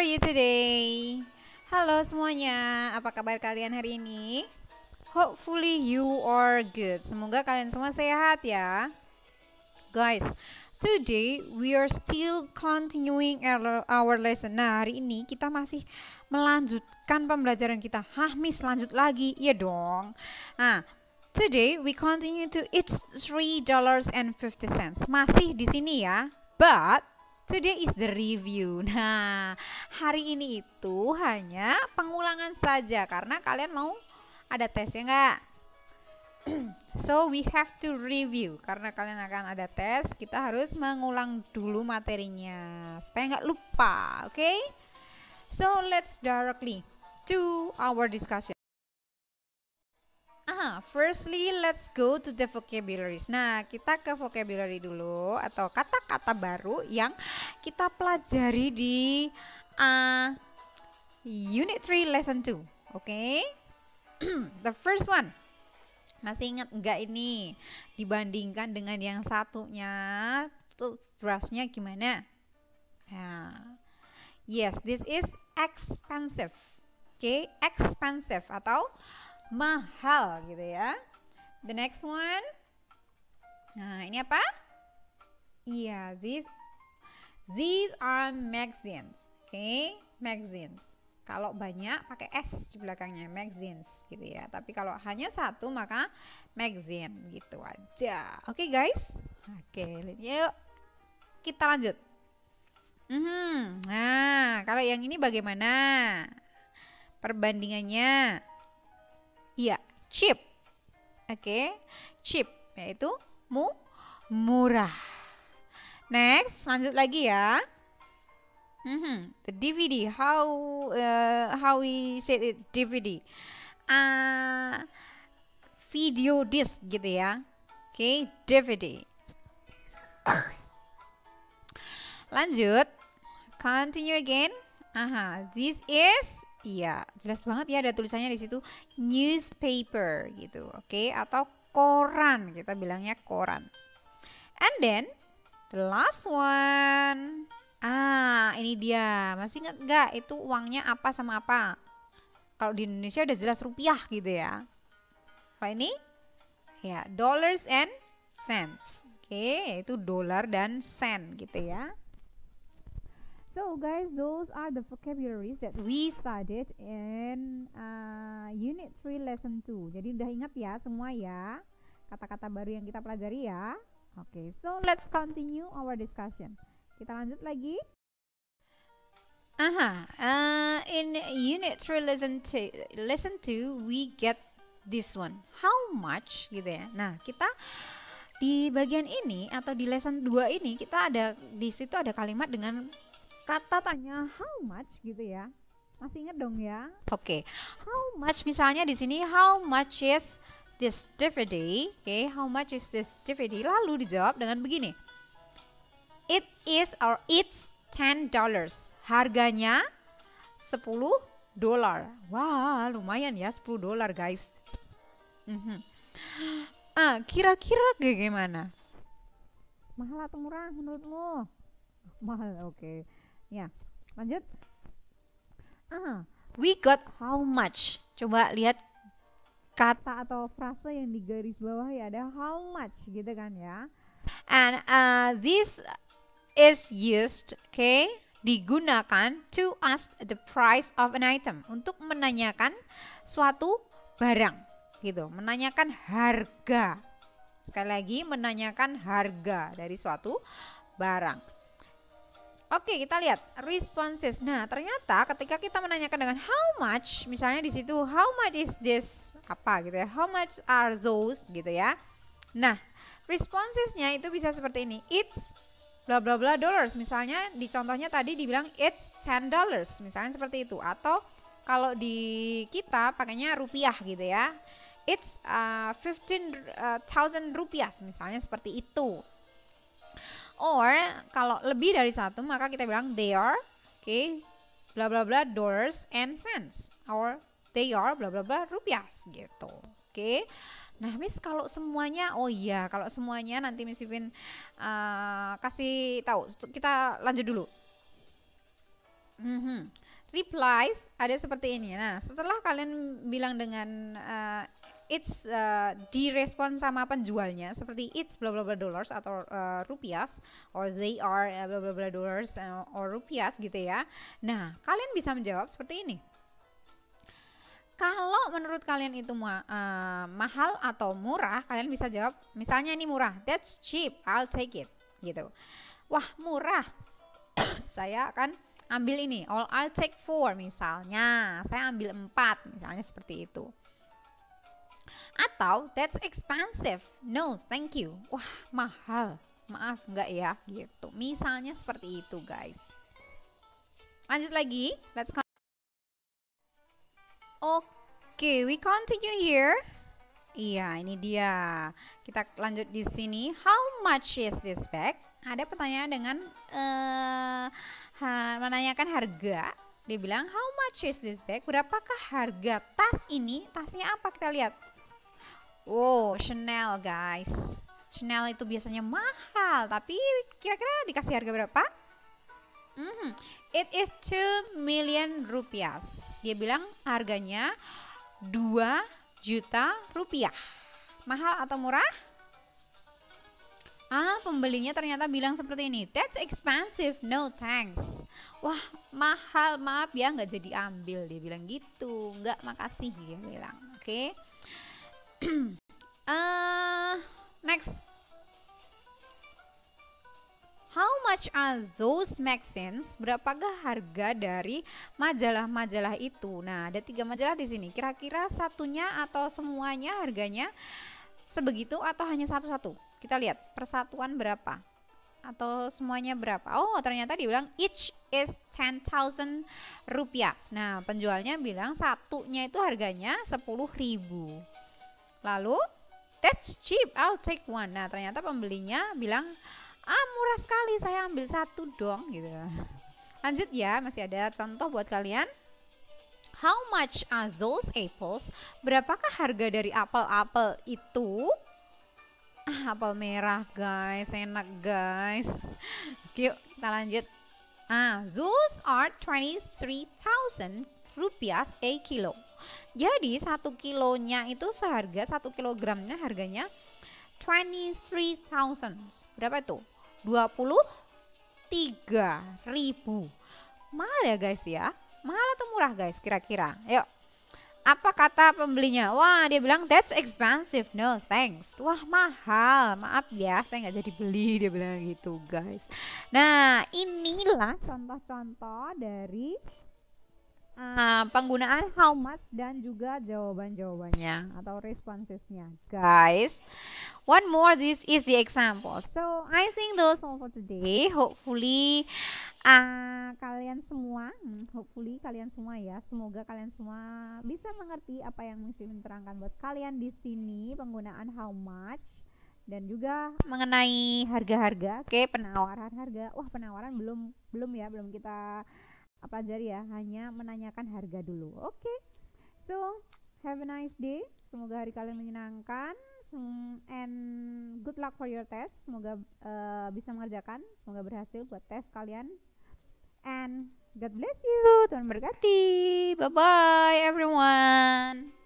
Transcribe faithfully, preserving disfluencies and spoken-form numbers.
are you today? Halo semuanya, apa kabar kalian hari ini? Hopefully you are good. Semoga kalian semua sehat ya. Guys, today we are still continuing our, our lesson. Nah, hari ini kita masih melanjutkan pembelajaran kita. Hah, Miss, lanjut lagi? Iya dong. Nah, today we continue to it's three dollars and fifty cents. Masih di sini ya. But today is the review. Nah, hari ini itu hanya pengulangan saja karena kalian mau ada tes ya enggak? So we have to review karena kalian akan ada tes, kita harus mengulang dulu materinya supaya nggak lupa, oke? Okay? So let's directly to our discussion. Ah, firstly let's go to the vocabularies. Nah, kita ke vocabulary dulu atau kata-kata baru yang kita pelajari di uh, Unit three Lesson two. Oke? Okay? The first one. Masih ingat enggak ini dibandingkan dengan yang satunya toothbrushnya gimana? Nah, yes, this is expensive. Oke, okay? Expensive atau mahal gitu ya. The next one. Nah, ini apa? Iya, yeah, these these are magazines. Oke, okay? Magazines. Kalau banyak pakai S di belakangnya, magazines gitu ya. Tapi kalau hanya satu maka magazine gitu aja. Oke okay, guys. Oke, okay, yuk kita lanjut. Hmm, nah, kalau yang ini bagaimana perbandingannya? Iya, cheap. Oke, okay. Cheap yaitu mu murah. Next, lanjut lagi ya. Mm-hmm. The D V D, how uh, how we say it, D V D, uh, video disc gitu ya. Oke, okay, D V D. Lanjut, continue again. Aha, this is, iya, jelas banget ya ada tulisannya di situ newspaper gitu, oke, okay? Atau koran, kita bilangnya koran. And then the last one. Ah, ini dia. Masih ingat nggak itu uangnya apa sama apa? Kalau di Indonesia udah jelas rupiah gitu ya. Kalau ini ya dollars and cents. Oke, okay, itu dolar dan sen gitu ya. So guys, those are the vocabularies that we studied in uh, Unit three Lesson two. Jadi udah ingat ya semua ya kata-kata baru yang kita pelajari ya. Oke, okay, so let's continue our discussion. Kita lanjut lagi. Aha, uh, in Unit three Lesson two, Lesson two we get this one. How much gitu ya. Nah, kita di bagian ini atau di lesson dua ini kita ada di situ ada kalimat dengan kata tanya how much gitu ya. Masih ingat dong ya? Oke. Okay. How much misalnya di sini how much is this D V D? Oke, okay, how much is this D V D? Lalu dijawab dengan begini. It is or it's ten dollars. Harganya sepuluh dolar. Wah, lumayan ya sepuluh dolar, guys. Mm-hmm. Ah, kira-kira gimana? Mahal atau murah menurutmu? Mahal, oke. Okay. Ya, lanjut. Ah, we got how much? Coba lihat kata atau frase yang di garis bawah ya, ada how much gitu kan ya. And uh, this is used, okay, digunakan to ask the price of an item, untuk menanyakan suatu barang gitu, menanyakan harga. Sekali lagi, menanyakan harga dari suatu barang. Oke, kita lihat responses. Nah, ternyata ketika kita menanyakan dengan how much, misalnya di situ how much is this apa gitu ya, how much are those gitu ya. Nah, responsesnya itu bisa seperti ini. It's bla bla bla dollars, misalnya di contohnya tadi dibilang it's ten dollars, misalnya seperti itu. Atau kalau di kita pakainya rupiah gitu ya, it's uh, fifteen thousand rupiah, misalnya seperti itu. Or kalau lebih dari satu maka kita bilang they are, oke, okay, bla bla bla dollars and cents, or they are bla bla bla rupiah gitu, oke. Okay. Nah, Miss, kalau semuanya, oh iya, kalau semuanya nanti Miss Ipin uh, kasih tahu. Kita lanjut dulu. Mhm. Replies ada seperti ini. Nah, setelah kalian bilang dengan uh, it's uh, direspon sama penjualnya seperti it's bla bla bla dollars atau uh, rupiahs, or they are uh, bla bla bla dollars uh, or rupiahs gitu ya. Nah, kalian bisa menjawab seperti ini. Kalau menurut kalian itu ma uh, mahal atau murah, kalian bisa jawab misalnya ini murah, that's cheap, I'll take it gitu. Wah, murah. Saya akan ambil ini, all I'll take four misalnya, saya ambil empat misalnya seperti itu. Atau that's expensive, no thank you, wah mahal, maaf enggak ya gitu. Misalnya seperti itu guys. Lanjut lagi, let's come. Oke, okay, we continue here. Iya, ini dia. Kita lanjut di sini. How much is this bag? Ada pertanyaan dengan uh, ha, menanyakan harga. Dia bilang, how much is this bag? Berapakah harga tas ini? Tasnya apa? Kita lihat. Wow, Chanel guys. Chanel itu biasanya mahal, tapi kira-kira dikasih harga berapa? Mm-hmm. It is two million rupiahs. Dia bilang harganya dua juta rupiah. Mahal atau murah? Ah, pembelinya ternyata bilang seperti ini. That's expensive, no thanks. Wah, mahal, maaf ya, nggak jadi ambil. Dia bilang gitu. Nggak, makasih dia bilang. Oke. Okay. uh, next. How much are those magazines? Berapakah harga dari majalah-majalah itu? Nah, ada tiga majalah di sini. Kira-kira satunya atau semuanya harganya sebegitu atau hanya satu-satu? Kita lihat persatuan berapa atau semuanya berapa. Oh, ternyata dibilang each is ten thousand rupiah. Nah, penjualnya bilang satunya itu harganya sepuluh ribu. Lalu, that's cheap, I'll take one. Nah, ternyata pembelinya bilang, ah murah sekali, saya ambil satu dong gitu. Lanjut ya, masih ada contoh buat kalian. How much are those apples? Berapakah harga dari apel-apel itu? Ah, apel merah guys, enak guys. Yuk kita lanjut. Ah, those are twenty-three thousand rupiah a kilo. Jadi satu kilonya itu seharga, satu kilogramnya harganya twenty-three thousand. Berapa itu? dua puluh tiga ribu. Mahal ya guys ya? Mahal atau murah guys kira-kira? Yuk. Apa kata pembelinya? Wah, dia bilang that's expensive, no thanks. Wah, mahal, maaf ya, saya nggak jadi beli. Dia bilang gitu guys. Nah, inilah contoh-contoh dari uh, penggunaan how much dan juga jawaban-jawabannya atau responsesnya guys. One more, this is the example. So I think those all for today. Hopefully uh, kalian semua, hmm, hopefully kalian semua ya, semoga kalian semua bisa mengerti apa yang mesti menerangkan buat kalian di sini penggunaan how much dan juga mengenai harga-harga. Oke, penawaran harga. Wah, penawaran belum belum ya, belum kita pelajari ya, hanya menanyakan harga dulu. Oke. So have a nice day. Semoga hari kalian menyenangkan. And good luck for your test. Semoga uh, bisa mengerjakan, semoga berhasil buat tes kalian. And God bless you. Tuhan berkati. Bye bye everyone.